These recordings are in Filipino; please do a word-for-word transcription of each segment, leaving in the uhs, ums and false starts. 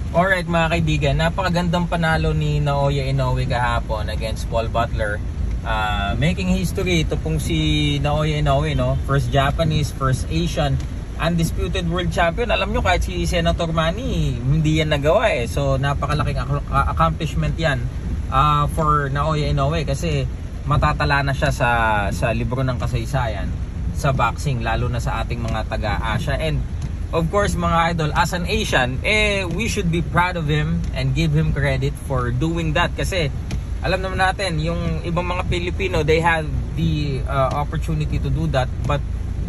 Alright mga kaibigan, napakagandang panalo ni Naoya Inoue kahapon against Paul Butler. Uh, making history, ito pong si Naoya Inoue, no? First Japanese, first Asian, undisputed world champion. Alam nyo, kahit si Senator Manny, hindi yan nagawa eh. So napakalaking accomplishment yan uh, for Naoya Inoue kasi matatala na siya sa, sa libro ng kasaysayan sa boxing, lalo na sa ating mga taga-Asia. And of course mga idol, as an Asian, eh, we should be proud of him and give him credit for doing that. Kasi alam naman natin, yung ibang mga Pilipino, they have the uh, opportunity to do that, but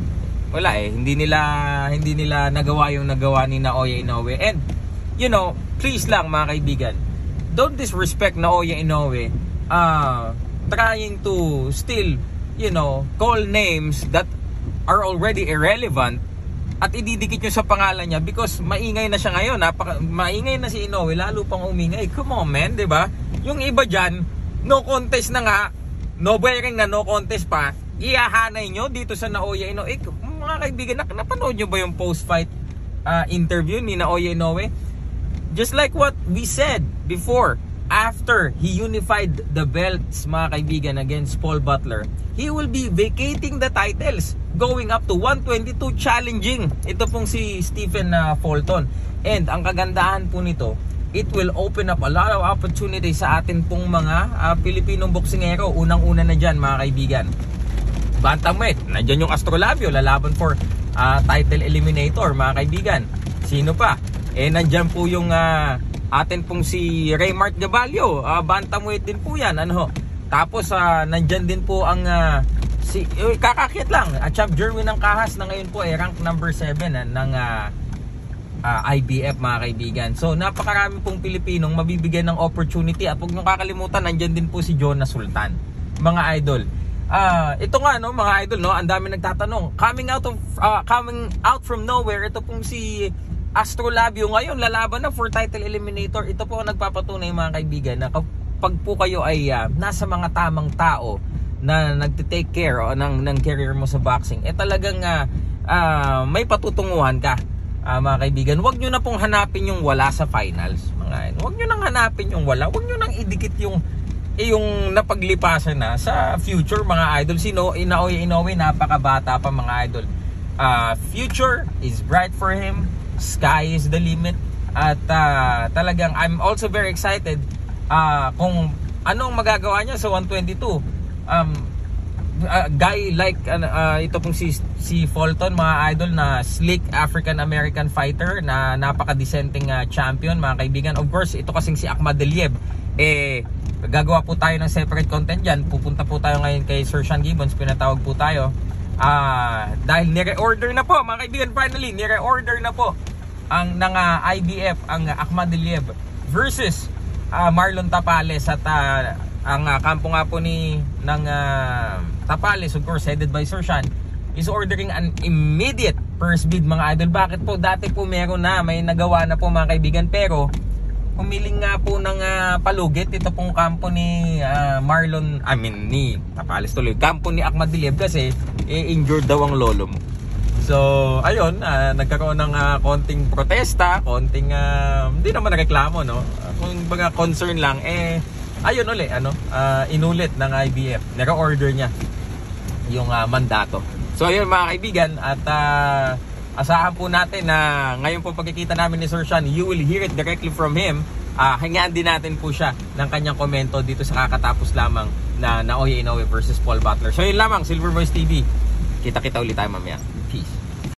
wala eh, hindi nila hindi nila nagawa yung nagawa ni Naoya Inoue. And you know, please lang mga kaibigan, don't disrespect Naoya Inoue uh, trying to still, you know, call names that are already irrelevant at ididikit nyo sa pangalan niya because maingay na siya ngayon. Napaka, maingay na si Inoue, lalo pang umingay. Come on man, diba? Yung iba dyan, no contest na nga, no bearing na no contest pa, iyahanay nyo dito sa Naoya Inoue. Eh, mga kaibigan, napanood nyo ba yung post-fight uh, interview ni Naoya Inoue? Just like what we said before, after he unified the belts mga kaibigan against Paul Butler, he will be vacating the titles, going up to one twenty-two, challenging ito pong si Stephen uh, Fulton. And ang kagandahan po nito, it will open up a lot of opportunity sa atin pong mga uh, Pilipinong boksingero. Unang-una na dyan mga kaibigan, bantamweight, nandyan yung Astrolabio, lalaban for uh, title eliminator mga kaibigan. Sino pa? Eh nandyan po yung uh, atin pong si Raymart Gabalio, uh, bantamweight din po yan, ano. Tapos uh, nandyan din po ang uh, si uh, kakakit lang, at uh, Champ Jerwin ng Kahas na ngayon po ay eh, rank number seven uh, ng uh, uh, I B F mga kaibigan. So napakarami pong Pilipinong mabibigyan ng opportunity. At huwag nyo kakalimutan, nandyan din po si Jonas Sultan mga idol. Uh, ito nga no mga idol, no, ang dami nagtatanong, coming out of uh, coming out from nowhere, ito pong si Astrolabio ngayon lalaban na for title eliminator. Ito po ang nagpapatunay mga kaibigan na kapag po kayo ay uh, nasa mga tamang tao na nagte-take care oh, ng, ng career mo sa boxing, eh talagang uh, uh, may patutunguhan ka uh, mga kaibigan. Huwag nyo na pong hanapin yung wala sa finals mga. Huwag nyo nang hanapin yung wala, huwag nyo nang idikit yung eh, yung napaglipasan na sa future mga idol. Sino? Naoya Inoue, napakabata pa mga idol. Uh, future is bright for him. Sky is the limit. At uh, talagang I'm also very excited uh, kung anong magagawa niya sa one twenty-two. Um, a guy like uh, uh, ito pong si, si Fulton mga idol, na slick African American fighter na napaka-dissenting uh, champion mga kaibigan. Of course, ito kasing si Akhmadaliev, eh gagawa po tayo ng separate content dyan. Pupunta po tayo ngayon kay Sir Sean Gibbons, pinatawag po tayo uh, dahil nire-order na po mga kaibigan. Finally, nire-order na po ang ng uh, I B F, ang uh, Akhmadaliev versus uh, Marlon Tapales. At uh, ang uh, kampo nga po ni ng uh, Tapales, of course headed by Sir Sean, is ordering an immediate first bid mga idol. Bakit po? Dati po meron na, may nagawa na po mga kaibigan, pero humiling nga po ng uh, palugit ito pong kampo ni uh, Marlon, I mean ni Tapales tuloy, kampo ni Akhmadaliev kasi eh, injured daw ang lolo mo. So ayun, uh, nagkaroon ng uh, konting protesta, konting uh, hindi naman reklamo, no, uh, kung baga concern lang, eh ayun ulit, ano, uh, inulit ng I B F, naka-order niya yung uh, mandato. So ayun mga kaibigan, at uh, asahan po natin na ngayon po pagkikita namin ni Sir Sean, you will hear it directly from him. Uh, hingaan din natin po siya ng kanyang komento dito sa kakatapos lamang na Naoya Inoue versus Paul Butler. So yun lamang, Silver Voice T V. Kita-kita ulit tayo mamaya.